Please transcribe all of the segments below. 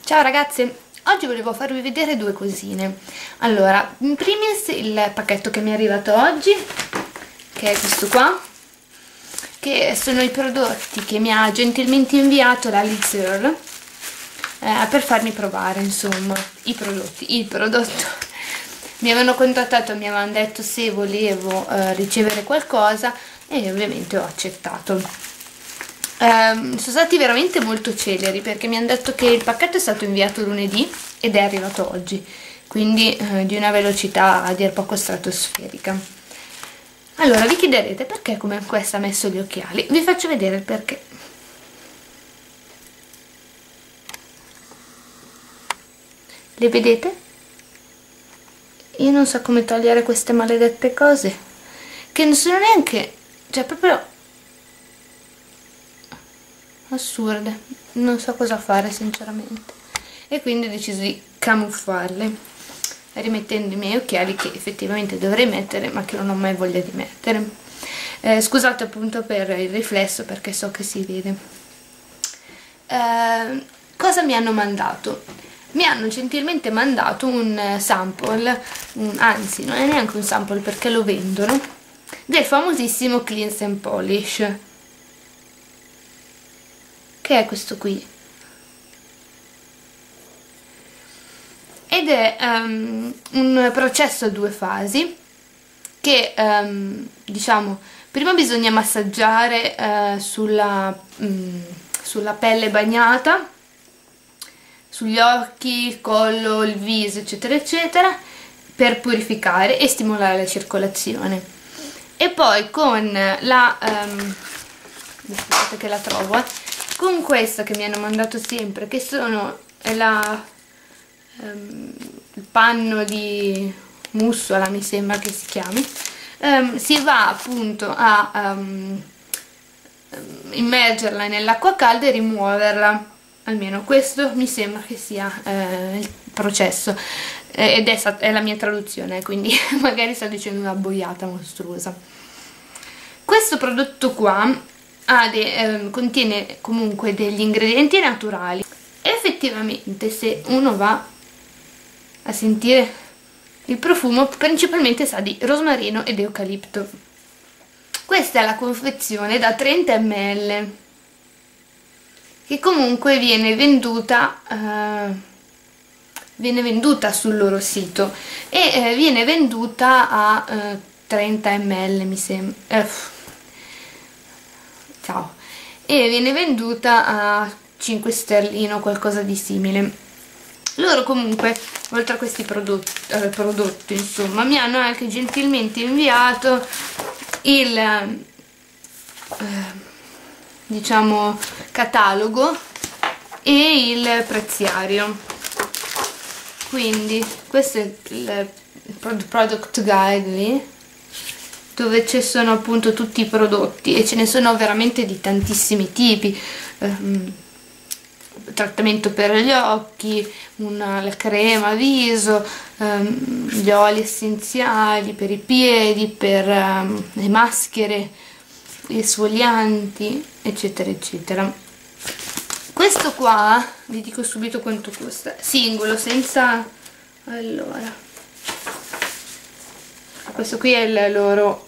Ciao ragazze, oggi volevo farvi vedere due cosine. Allora, in primis il pacchetto che mi è arrivato oggi, che è questo qua, che sono i prodotti che mi ha gentilmente inviato la Liz Earl per farmi provare, insomma, il prodotto. Mi avevano contattato, mi avevano detto se volevo ricevere qualcosa e ovviamente ho accettato. Sono stati veramente molto celeri perché mi hanno detto che il pacchetto è stato inviato lunedì ed è arrivato oggi, quindi di una velocità a dir poco stratosferica. Allora vi chiederete perché come questa ha messo gli occhiali. Vi faccio vedere il perché. Le vedete? Io non so come togliere queste maledette cose che non sono neanche, cioè proprio assurde, non so cosa fare sinceramente, e quindi ho deciso di camuffarle rimettendo i miei occhiali che effettivamente dovrei mettere ma che non ho mai voglia di mettere. Scusate appunto per il riflesso perché so che si vede. Cosa mi hanno mandato? Mi hanno gentilmente mandato un sample, anzi non è neanche un sample perché lo vendono, del famosissimo Cleanse and Polish, che è questo qui, ed è un processo a due fasi che diciamo prima bisogna massaggiare sulla pelle bagnata, sugli occhi, il collo, il viso eccetera eccetera, per purificare e stimolare la circolazione, e poi con la aspettate che la trovo, con questa che mi hanno mandato sempre, che sono il panno di mussola, mi sembra che si chiami, si va appunto a immergerla nell'acqua calda e rimuoverla. Almeno questo mi sembra che sia il processo, ed è la mia traduzione, quindi magari sto dicendo una boiata mostruosa. Questo prodotto qua contiene comunque degli ingredienti naturali. Effettivamente se uno va a sentire il profumo, principalmente sa di rosmarino ed eucalipto. Questa è la confezione da 30 ml che comunque viene venduta sul loro sito e viene venduta a 30 ml mi sembra, ciao, e viene venduta a 5 sterline o qualcosa di simile. Loro comunque, oltre a questi prodotti insomma, mi hanno anche gentilmente inviato il diciamo catalogo e il preziario. Quindi questo è il product guide lì, dove ci sono appunto tutti i prodotti e ce ne sono veramente di tantissimi tipi. Trattamento per gli occhi, la crema viso, gli oli essenziali per i piedi, per le maschere, gli esfolianti eccetera eccetera. Questo qua vi dico subito quanto costa, singolo, senza, allora, questo qui è il loro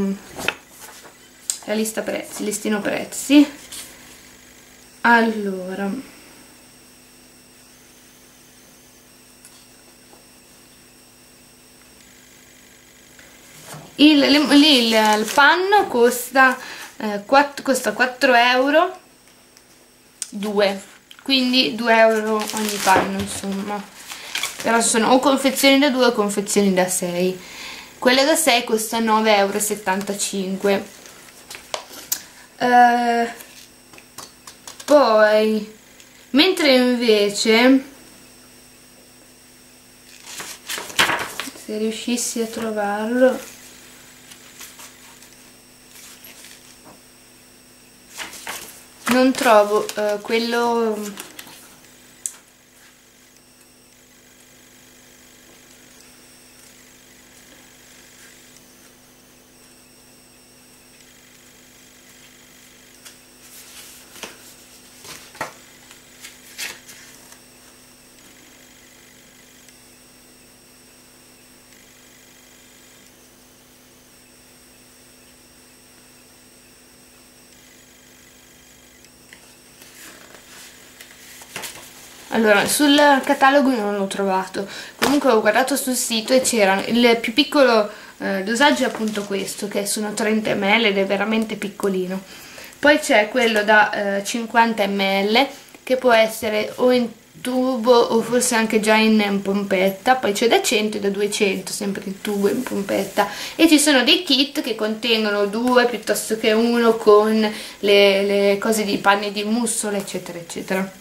la lista prezzi, listino prezzi. Allora, il panno costa 4 euro, 2, quindi 2 euro ogni panno insomma, però sono o confezioni da 2 o confezioni da 6. Quelle da 6 costano 9,75 euro. Poi, mentre invece, se riuscissi a trovarlo, non trovo quello Allora, sul catalogo non l'ho trovato, comunque ho guardato sul sito e c'era il più piccolo dosaggio è appunto questo, che sono 30 ml ed è veramente piccolino. Poi c'è quello da 50 ml che può essere o in tubo o forse anche già in pompetta. Poi c'è da 100 e da 200, sempre in tubo e in pompetta, e ci sono dei kit che contengono 2 piuttosto che 1 con le cose di panni di mussola eccetera eccetera.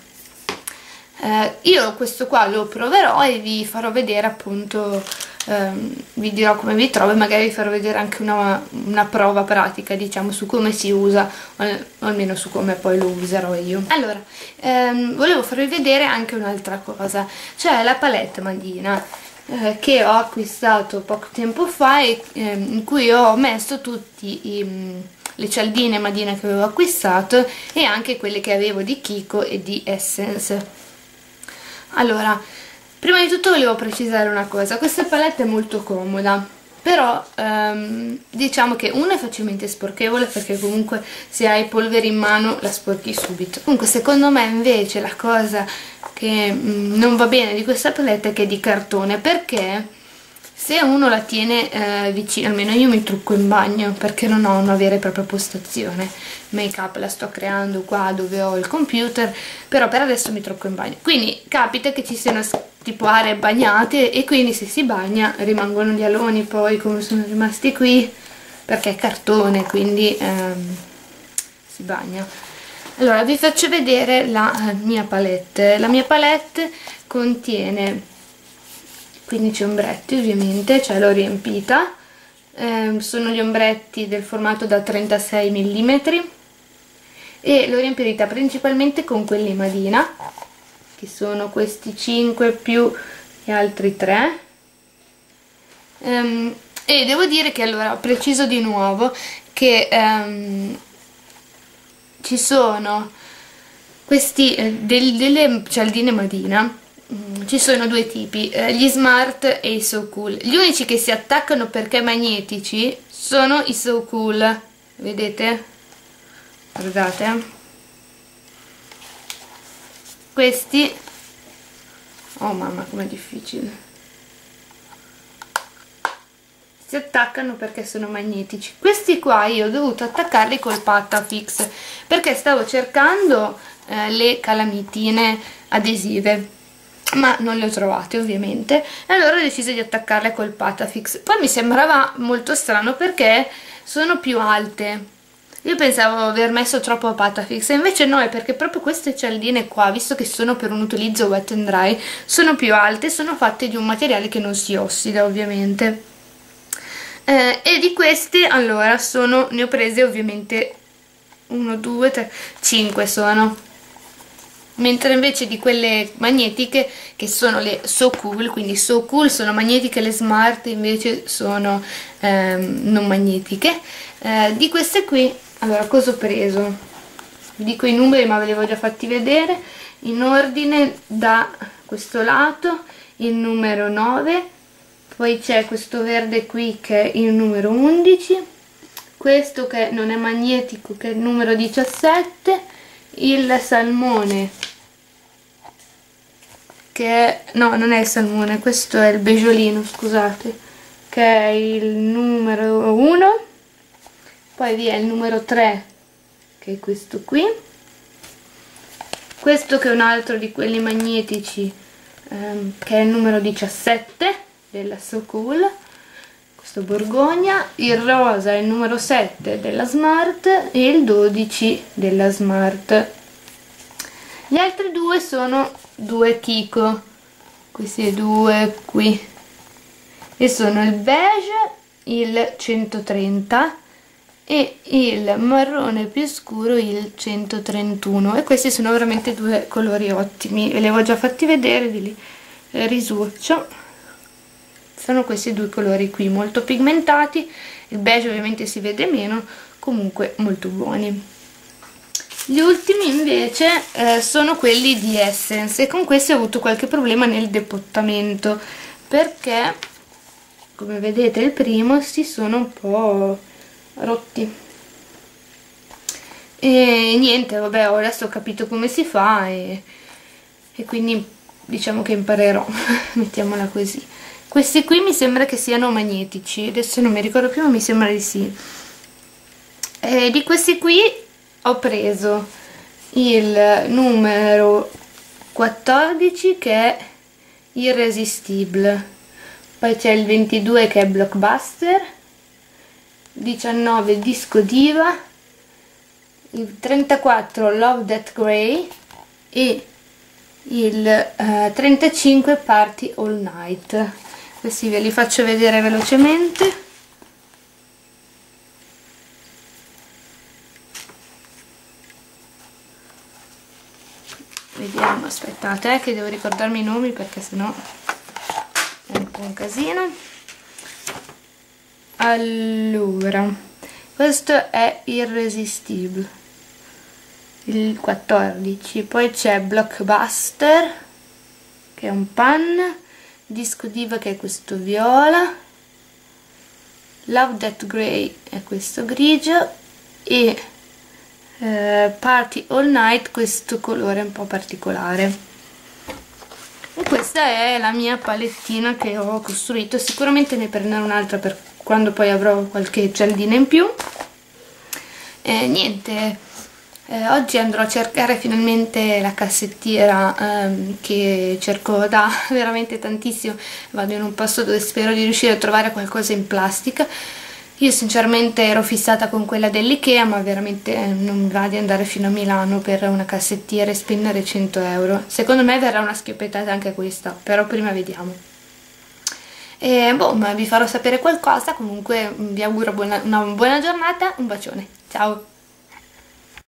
Io questo qua lo proverò e vi farò vedere appunto, vi dirò come vi trovo e magari vi farò vedere anche una prova pratica, diciamo, su come si usa, o almeno su come poi lo userò io. Allora, volevo farvi vedere anche un'altra cosa, cioè la palette Madina che ho acquistato poco tempo fa e in cui ho messo tutti le cialdine Madina che avevo acquistato e anche quelle che avevo di Kiko e di Essence. Allora, prima di tutto volevo precisare una cosa: questa palette è molto comoda, però diciamo che una è facilmente sporchevole, perché comunque se hai polvere in mano la sporchi subito. Comunque secondo me invece la cosa che non va bene di questa palette è che è di cartone, perché se uno la tiene vicino, almeno io mi trucco in bagno perché non ho una vera e propria postazione make up, la sto creando qua dove ho il computer, però per adesso mi trucco in bagno, quindi capita che ci siano tipo aree bagnate e quindi se si bagna rimangono gli aloni poi come sono rimasti qui, perché è cartone, quindi si bagna. Allora vi faccio vedere la mia palette. La mia palette contiene 15 ombretti, ovviamente, cioè l'ho riempita, sono gli ombretti del formato da 36 mm e l'ho riempita principalmente con quelli Madina, che sono questi 5 più gli altri 3, e devo dire che, allora, preciso di nuovo che ci sono questi delle cialdine Madina. Ci sono due tipi, gli Smart e i So Cool. Gli unici che si attaccano perché magnetici sono i So Cool, vedete? Guardate, questi, oh mamma com'è difficile, si attaccano perché sono magnetici. Questi qua io ho dovuto attaccarli col Patafix perché stavo cercando le calamitine adesive, ma non le ho trovate ovviamente, e allora ho deciso di attaccarle col Patafix. Poi mi sembrava molto strano perché sono più alte, io pensavo aver messo troppo Patafix e invece no, è perché proprio queste cialdine qua, visto che sono per un utilizzo wet and dry, sono più alte, sono fatte di un materiale che non si ossida ovviamente. E di queste allora ne ho prese ovviamente 1, 2, 3, 5 sono, mentre invece di quelle magnetiche, che sono le So Cool, quindi So Cool sono magnetiche, le Smart invece sono non magnetiche. Di queste qui, allora, cosa ho preso? Vi dico i numeri, ma ve li avevo già fatti vedere in ordine da questo lato: il numero 9, poi c'è questo verde qui che è il numero 11, questo che non è magnetico che è il numero 17, il salmone che è, no, non è il salmone, questo è il beggiolino, scusate, che è il numero 1, poi vi è il numero 3 che è questo qui, questo che è un altro di quelli magnetici che è il numero 17 della So Cool, questo Borgogna, il rosa è il numero 7 della Smart e il 12 della Smart. Gli altri due sono due Kiko, questi due qui, e sono il beige, il 130, e il marrone più scuro, il 131, e questi sono veramente due colori ottimi, ve li avevo già fatti vedere, ve li risuccio. Sono questi due colori qui, molto pigmentati, il beige ovviamente si vede meno, comunque molto buoni. Gli ultimi invece sono quelli di Essence, e con questi ho avuto qualche problema nel depottamento, perché come vedete il primo si sono un po' rotti e niente, vabbè, adesso ho capito come si fa e e quindi diciamo che imparerò, mettiamola così. Questi qui mi sembra che siano magnetici, adesso non mi ricordo più ma mi sembra di sì. Di questi qui ho preso il numero 14 che è Irresistible, poi c'è il 22 che è Blockbuster, 19 Disco Diva, il 34 Love That Grey e il 35 Party All Night. Questi ve li faccio vedere velocemente. Vediamo, aspettate che devo ricordarmi i nomi perché sennò è un po' un casino. Allora, questo è Irresistible, il 14, poi c'è Blockbuster che è un pan, Disco Diva che è questo viola, Love That Grey è questo grigio e Party All Night questo colore un po' particolare. E questa è la mia palettina che ho costruito, sicuramente ne prenderò un'altra per quando poi avrò qualche cialdina in più. Niente, oggi andrò a cercare finalmente la cassettiera che cerco da veramente tantissimo. Vado in un posto dove spero di riuscire a trovare qualcosa in plastica. Io sinceramente ero fissata con quella dell'Ikea, ma veramente non mi va di andare fino a Milano per una cassettiera e spendere 100 euro. Secondo me verrà una schioppetata anche questa, però prima vediamo. E boh, ma vi farò sapere qualcosa. Comunque vi auguro una buona giornata, un bacione, ciao!